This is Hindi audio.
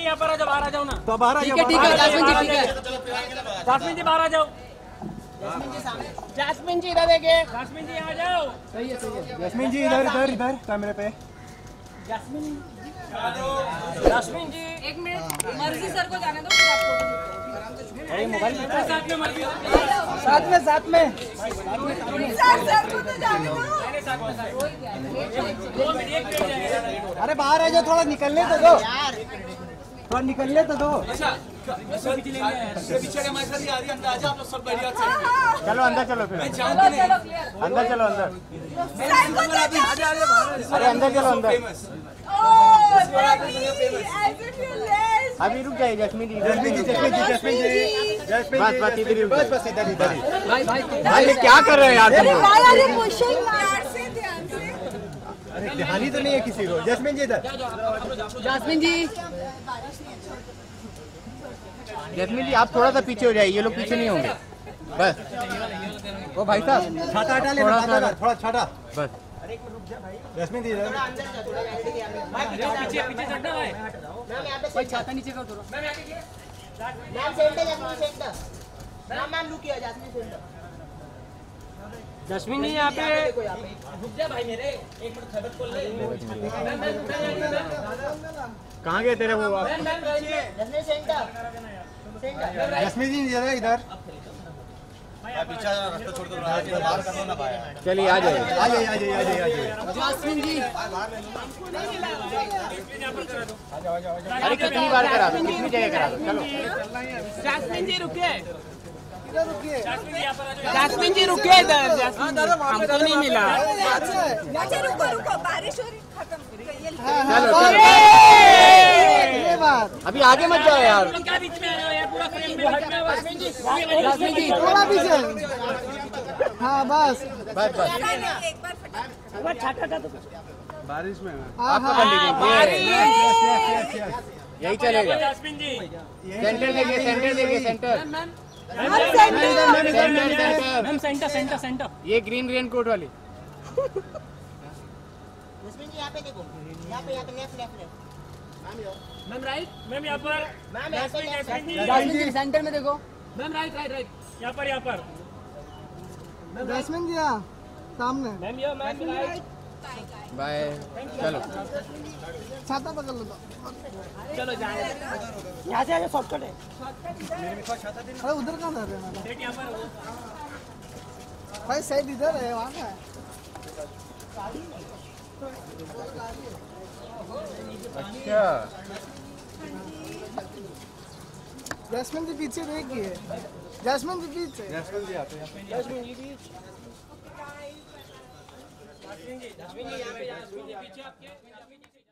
यहाँ पर आ जाओ, बाहर आ जाओ ना। तो बाहर आ जाओ। ठीक है जास्मिन जी, ठीक है जास्मिन जी बाहर आ जाओ। जास्मिन जी इधर देखिए, जास्मिन जी यहाँ जाओ। सही है जास्मिन जी इधर इधर इधर कैमरे पे। जास्मिन जी एक मिनट, मर्जी सर को जाने दो, फिर आप फोटो। अरे मोबाइल में साथ में मर्जी सर को तो जाने दो। अरे बाहर आ जाओ, थोड़ा निकलने तो दो, थोड़ा निकलने तो दो। पीछे हमारे साथ ही आ रही है, अंदर आ जाओ आप लोग सब बढ़िया से। चलो अंदर चलो, फिर अंदर चलो अंदर। अरे अंदर चलो अंदर। अभी रुक जाइए Jasmine ji, Jasmine ji, Jasmine ji, Jasmine ji, Jasmine ji, बस इधर ही, बस इधर इधर ही। भाई ये क्या कर रहे हैं यार? अरे ध्यान ही तो नहीं है किसी को। जैस्मिन जी इधर, जास्मिन जी, जैस्मिन जी आप थोड़ा सा पीछे हो जाइए, ये लोग पीछे नहीं होंगे। बस वो भाई साहब छाता हटा ले, थोड़ा छाता बस। जैस्मिन जी इधर पीछे पीछे चढ़ना भाई। भाई छाता नीचे कर थोड़ा। Ma'am centre, Jasmine centre. Ma'am look किया, जैस्मिन सेंटर। जास्मिन जी यहाँ पे रुक जा भाई मेरे, एक मिनट खबर खोल ले। कहाँ गए तेरे वो? Jasmine centre, centre. Jasmine ji इधर इधर। पीछे रास्ता छोड़ दो, बाहर कर दो ना भाई। चलिए आ जाइए, आ जाइए, आ जाइए, आ जाइए, आ जाइए। जास्मिन जी, अरे कितनी बार करा दो, कितनी जगह करा दो, चलो। जास्मिन जी रुकिए, जास्मिन जी रुकिए इधर। हमको नहीं मिला। अच्छा रुको, बारिश हो रही, खत्म। चलो अभी आगे मत जाओ यार। क्या बीच में आ रहे हो यार, पूरा फ्रेम में हटना। जास्मिन जी थोड़ा पीछे। हाँ बस बस बस। एक बार फटाफट। बारिश में यही चलेगा। जास्मिन जी सेंटर देखिए, सेंटर देखिए, centre. Ma'am centre centre centre. ये ग्रीन रेन कोट वाली। जैस्मिन जी यहाँ पे देखो, यहाँ पे left left. Ma'am right, ma'am यहाँ पर। मैम यहाँ पे Jasmine ji Jasmine ji centre में देखो। मैम राइट राइट राइट, यहाँ पर यहाँ पर। जास्मिन जी यहाँ सामने। मैम ये मैम राइट। बाय, चलो छाता पकड़ लो। चलो जाए, यहाँ से आगे शॉर्टकट है। अरे उधर कहाँ जा रहे हैं? सेट यहाँ पर। भाई साइड इधर है, वहाँ का है। अच्छा जैस्मिन जी पीछे देखिए, जैस्मिन जी पीछे। जैस्मिन जी आते हैं। जास्मिन जी यहाँ पे, जास्मिन जी पीछे आपके।